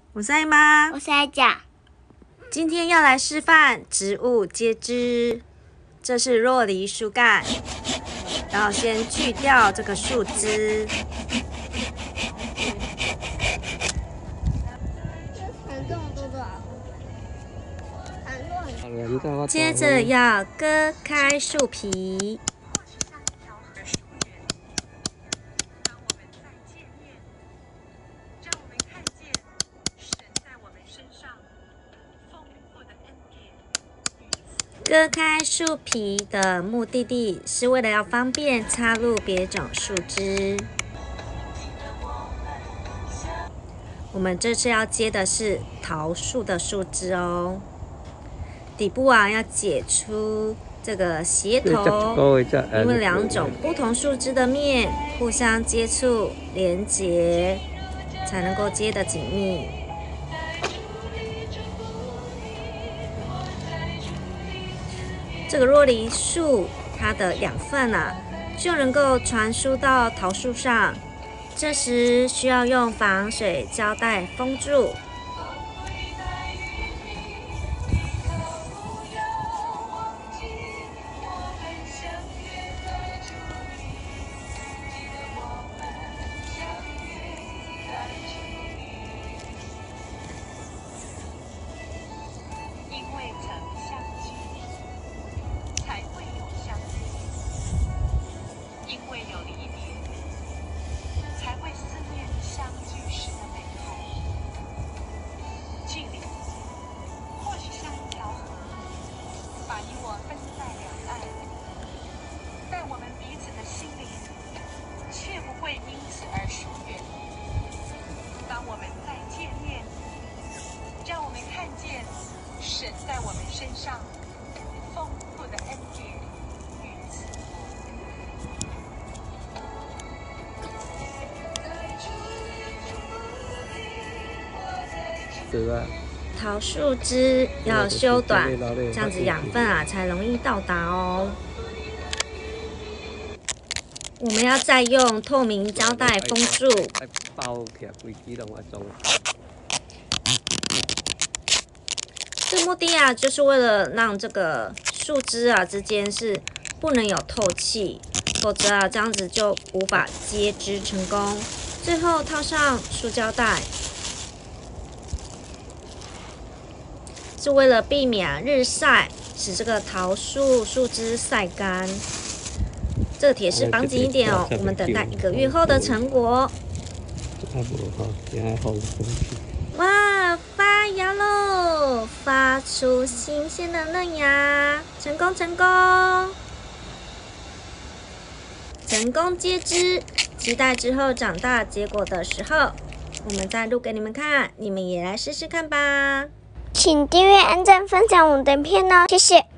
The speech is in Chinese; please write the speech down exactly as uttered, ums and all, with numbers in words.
我是艾妈， 我是艾甲。 今天要来示范植物接枝。这是若梨树干，然后先去掉这个树枝。接着要割开树皮。割开树皮的目的地是为了要方便插入别种树枝。我们这次要接的是桃树的树枝哦，底部啊要解出这个斜头，因为两种不同树枝的面互相接触连结，才能够接得紧密。这个若梨树它的养分啊，就能够传输到桃树上，这时需要用防水胶带封住。 神在我们身上丰富的恩典与赐福。桃树枝要修短，这样子养分啊才容易到达哦。我们要再用透明胶带封住。这目的啊，就是为了让这个树枝啊之间是不能有透气，否则啊这样子就无法接枝成功。最后套上塑胶袋，是为了避免日晒，使这个桃树树枝晒干。这个铁丝绑紧一点哦，我们等待一个月后的成果。哇，发芽喽！发出新鲜的嫩芽，成功成功！成功接枝，期待之后长大结果的时候，我们再录给你们看，你们也来试试看吧。 请订阅、按赞、分享我们的影片哦，谢谢。